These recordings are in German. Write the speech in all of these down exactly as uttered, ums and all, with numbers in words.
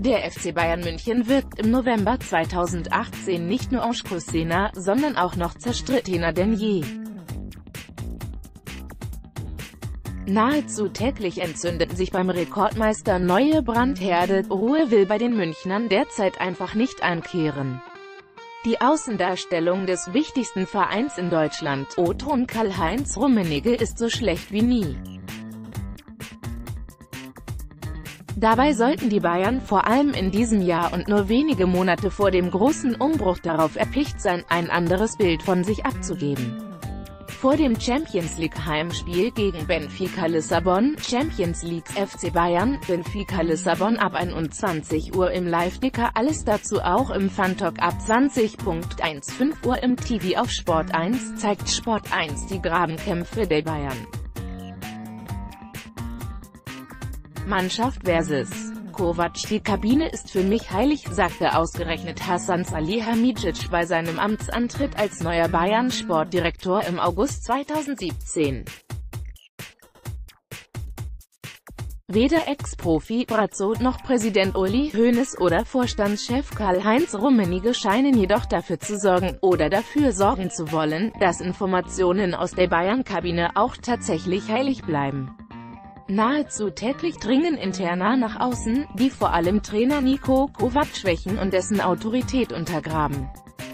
Der F C Bayern München wirkt im November zweitausendachtzehn nicht nur anspruchsvoller, sondern auch noch zerstrittener denn je. Nahezu täglich entzünden sich beim Rekordmeister neue Brandherde, Ruhe will bei den Münchnern derzeit einfach nicht einkehren. Die Außendarstellung des wichtigsten Vereins in Deutschland, O-Ton Karl-Heinz Rummenigge, ist so schlecht wie nie. Dabei sollten die Bayern vor allem in diesem Jahr und nur wenige Monate vor dem großen Umbruch darauf erpicht sein, ein anderes Bild von sich abzugeben. Vor dem Champions-League-Heimspiel gegen Benfica Lissabon, Champions League F C Bayern, Benfica Lissabon ab einundzwanzig Uhr im Live-Ticker, alles dazu auch im Fan-Talk ab zwanzig Uhr fünfzehn Uhr im T V auf Sport eins, zeigt Sport eins die Grabenkämpfe der Bayern. Mannschaft versus Kovac. Die Kabine ist für mich heilig, sagte ausgerechnet Hasan Salihamidzic bei seinem Amtsantritt als neuer Bayern-Sportdirektor im August zweitausendsiebzehn. Weder Ex-Profi Brazzo noch Präsident Uli Hoeneß oder Vorstandschef Karl-Heinz Rummenigge scheinen jedoch dafür zu sorgen, oder dafür sorgen zu wollen, dass Informationen aus der Bayern-Kabine auch tatsächlich heilig bleiben. Nahezu täglich dringen Interna nach außen, die vor allem Trainer Niko Kovac schwächen und dessen Autorität untergraben.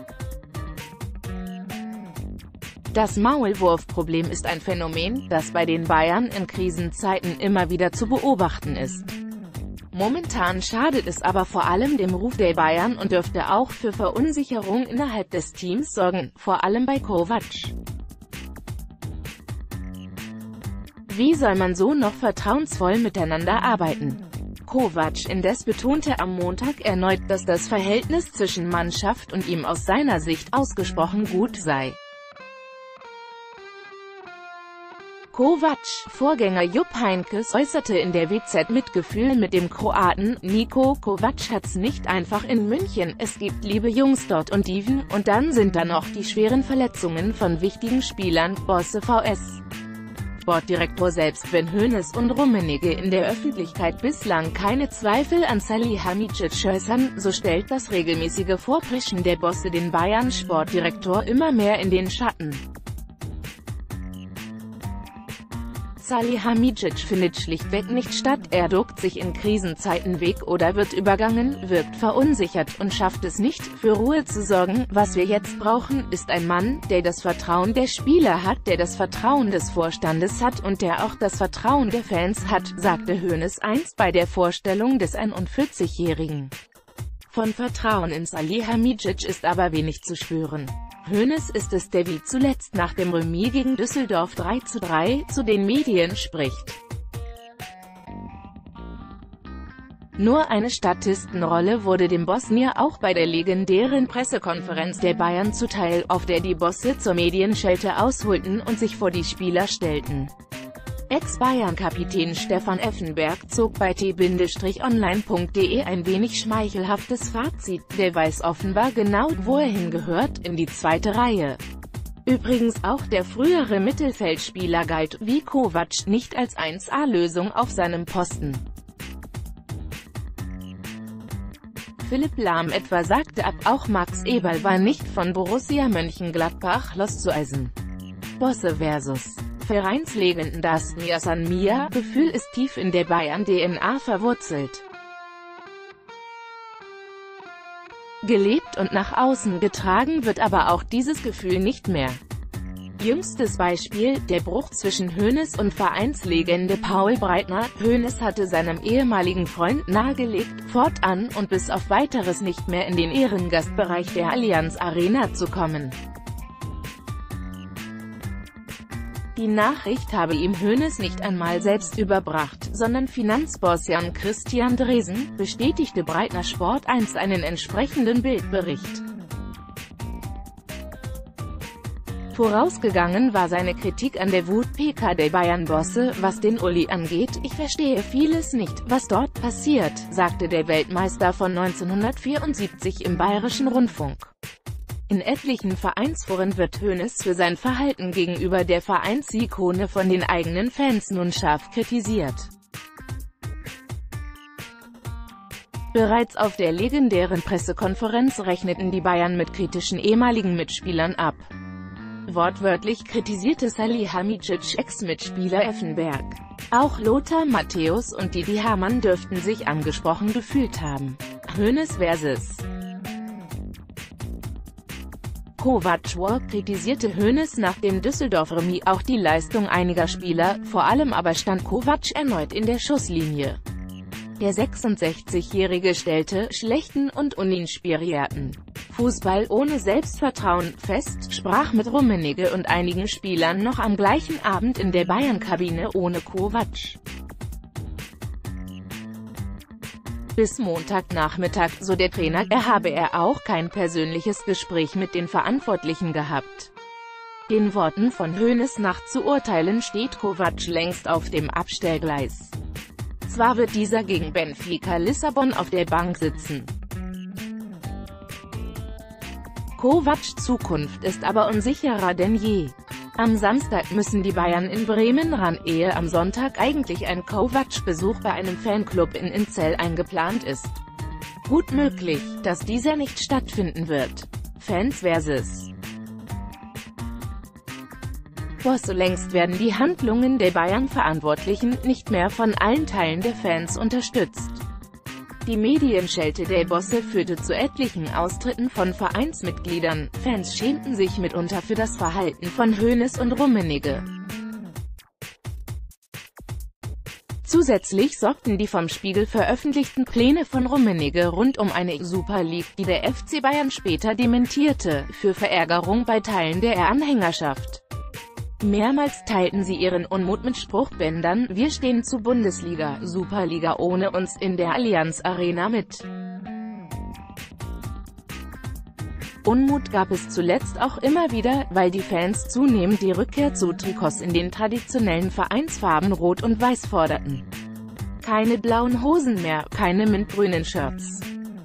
Das Maulwurfproblem ist ein Phänomen, das bei den Bayern in Krisenzeiten immer wieder zu beobachten ist. Momentan schadet es aber vor allem dem Ruf der Bayern und dürfte auch für Verunsicherung innerhalb des Teams sorgen, vor allem bei Kovac. Wie soll man so noch vertrauensvoll miteinander arbeiten? Kovac indes betonte am Montag erneut, dass das Verhältnis zwischen Mannschaft und ihm aus seiner Sicht ausgesprochen gut sei. Kovac, Vorgänger Jupp Heynckes, äußerte in der W Z Mitgefühl mit dem Kroaten. Niko Kovac hat's nicht einfach in München, es gibt liebe Jungs dort und Dieven, und dann sind da noch die schweren Verletzungen von wichtigen Spielern, Bosse vs. Sportdirektor. Selbst wenn Hoeneß und Rummenigge in der Öffentlichkeit bislang keine Zweifel an Salihamidzic äußern, so stellt das regelmäßige Vorpreschen der Bosse den Bayern-Sportdirektor immer mehr in den Schatten. Salihamidzic findet schlichtweg nicht statt, er duckt sich in Krisenzeiten weg oder wird übergangen, wirkt verunsichert und schafft es nicht, für Ruhe zu sorgen. Was wir jetzt brauchen, ist ein Mann, der das Vertrauen der Spieler hat, der das Vertrauen des Vorstandes hat und der auch das Vertrauen der Fans hat, sagte Hoeneß einst bei der Vorstellung des einundvierzigjährigen. Von Vertrauen in Salihamidzic ist aber wenig zu spüren. Hoeneß ist es, der wie zuletzt nach dem Remis gegen Düsseldorf drei zu drei zu den Medien spricht. Nur eine Statistenrolle wurde dem Bosnier auch bei der legendären Pressekonferenz der Bayern zuteil, auf der die Bosse zur Medienschelte ausholten und sich vor die Spieler stellten. Ex-Bayern-Kapitän Stefan Effenberg zog bei t online punkt de ein wenig schmeichelhaftes Fazit: Der weiß offenbar genau, wo er hingehört, in die zweite Reihe. Übrigens auch der frühere Mittelfeldspieler galt, wie Kovac, nicht als eins A-Lösung auf seinem Posten. Philipp Lahm etwa sagte ab, auch Max Eberl war nicht von Borussia Mönchengladbach loszueisen. Bosse versus Vereinslegenden. Das Mir San Mir Gefühl ist tief in der Bayern-D N A verwurzelt. Gelebt und nach außen getragen wird aber auch dieses Gefühl nicht mehr. Jüngstes Beispiel, der Bruch zwischen Hoeneß und Vereinslegende Paul Breitner. Hoeneß hatte seinem ehemaligen Freund nahegelegt, fortan und bis auf Weiteres nicht mehr in den Ehrengastbereich der Allianz Arena zu kommen. Die Nachricht habe ihm Hoeneß nicht einmal selbst überbracht, sondern Finanzboss Jan Christian Dresen, bestätigte Breitner Sport eins einen entsprechenden Bildbericht. Vorausgegangen war seine Kritik an der Wut P K der Bayern-Bosse, was den Uli angeht. Ich verstehe vieles nicht, was dort passiert, sagte der Weltmeister von neunzehnhundertvierundsiebzig im Bayerischen Rundfunk. In etlichen Vereinsforen wird Hoeneß für sein Verhalten gegenüber der Vereinsikone von den eigenen Fans nun scharf kritisiert. Bereits auf der legendären Pressekonferenz rechneten die Bayern mit kritischen ehemaligen Mitspielern ab. Wortwörtlich kritisierte Salihamidzic Ex-Mitspieler Effenberg. Auch Lothar Matthäus und Didi Hamann dürften sich angesprochen gefühlt haben. Hoeneß versus Kovac. Kritisierte Hoeneß nach dem Düsseldorf-Remis auch die Leistung einiger Spieler, vor allem aber stand Kovac erneut in der Schusslinie. Der sechsundsechzigjährige stellte schlechten und uninspirierten Fußball ohne Selbstvertrauen fest, sprach mit Rummenigge und einigen Spielern noch am gleichen Abend in der Bayern-Kabine ohne Kovac. Bis Montagnachmittag, so der Trainer, er habe er auch kein persönliches Gespräch mit den Verantwortlichen gehabt. Den Worten von Hoeneß nach zu urteilen steht Kovac längst auf dem Abstellgleis. Zwar wird dieser gegen Benfica Lissabon auf der Bank sitzen. Kovacs Zukunft ist aber unsicherer denn je. Am Samstag müssen die Bayern in Bremen ran, ehe am Sonntag eigentlich ein Kovac-Besuch bei einem Fanclub in Inzell eingeplant ist. Gut möglich, dass dieser nicht stattfinden wird. Fans versus Bosse. Längst werden die Handlungen der Bayern-Verantwortlichen nicht mehr von allen Teilen der Fans unterstützt. Die Medienschelte der Bosse führte zu etlichen Austritten von Vereinsmitgliedern, Fans schämten sich mitunter für das Verhalten von Hoeneß und Rummenigge. Zusätzlich sorgten die vom Spiegel veröffentlichten Pläne von Rummenigge rund um eine Super League, die der F C Bayern später dementierte, für Verärgerung bei Teilen der Anhängerschaft. Mehrmals teilten sie ihren Unmut mit Spruchbändern „Wir stehen zu Bundesliga, Superliga ohne uns" in der Allianz Arena mit. Unmut gab es zuletzt auch immer wieder, weil die Fans zunehmend die Rückkehr zu Trikots in den traditionellen Vereinsfarben Rot und Weiß forderten. Keine blauen Hosen mehr, keine mintgrünen Shirts.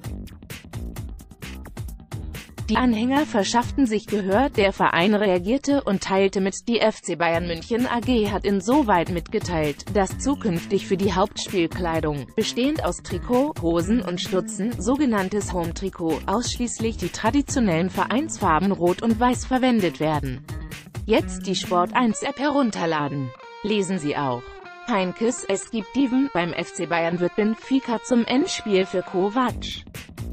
Die Anhänger verschafften sich Gehör, der Verein reagierte und teilte mit, die F C Bayern München A G hat insoweit mitgeteilt, dass zukünftig für die Hauptspielkleidung, bestehend aus Trikot, Hosen und Stutzen, sogenanntes Home-Trikot, ausschließlich die traditionellen Vereinsfarben Rot und Weiß verwendet werden. Jetzt die Sport eins App herunterladen. Lesen Sie auch: Heinkes, es gibt Dieven, beim F C Bayern wird Benfica zum Endspiel für Kovac.